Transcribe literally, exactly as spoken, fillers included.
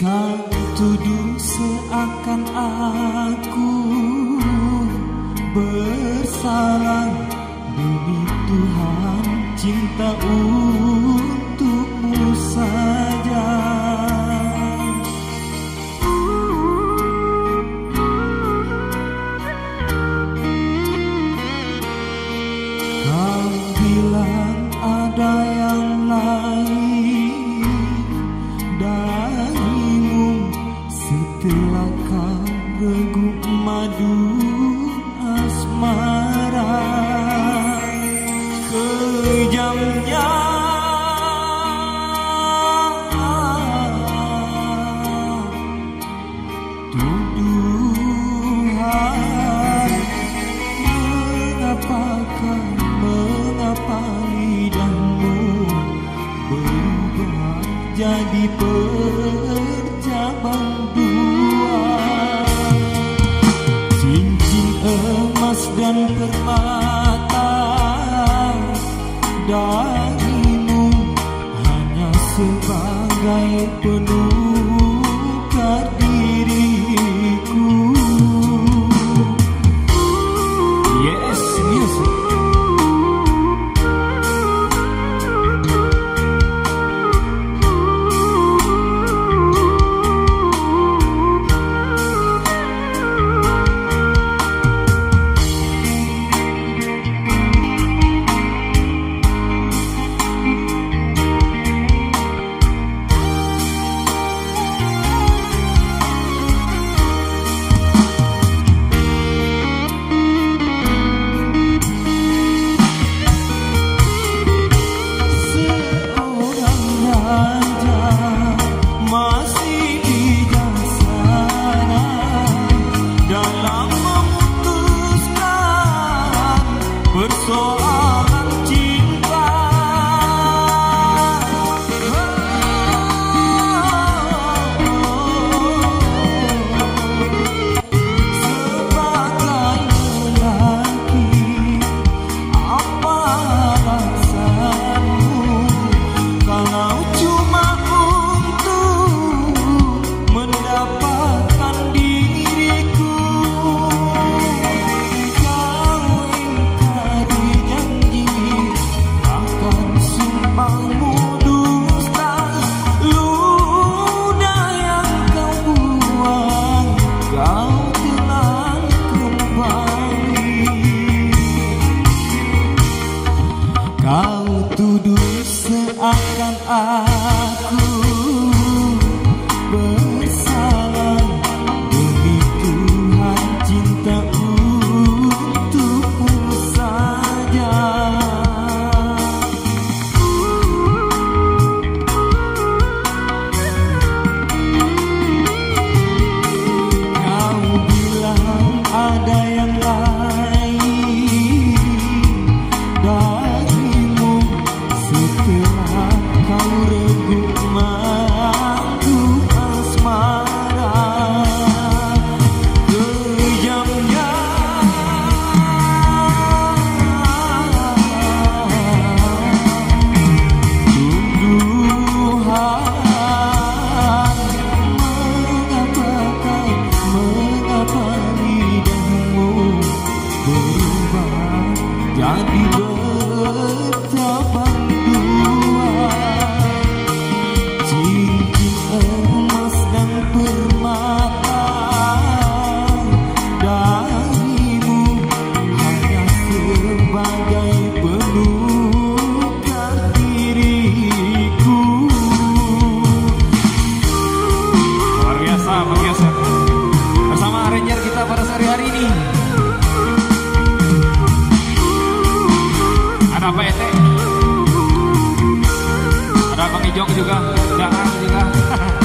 Kau tuduh seakan aku bersalah. Demi Tuhan, cinta untukmu saja. Kau bilang ada yang lain darimu, setelah kau reguk madu asmara. Kejamnya tuduhan, mengapakah, mengapa lidahmu berubah jadi bercabang dua. Cincin emas dan permata darimu hanya sebagai penukar diriku. Yes, music. Persoalan cinta, sebagai lelaki, apa alasanmu kalau cuma untuk mendapatkan diriku? Kau tuduh seakan aku bersalah. Demi Tuhan, cinta untukmu saja. Kau bilang ada yang lain darimu, setelah kau reguk madu asmara. Kejamnya tuduhan, mengapakah, mengapa lidahmu berubah jadi bercabang dua. Cincin emas dan permata darimu hanya sebagai penukar diriku. Luar biasa, luar biasa. Bersama arranger kita pada sore hari ini ada Pak Ete, ada Bang Ijong juga, Jangan juga.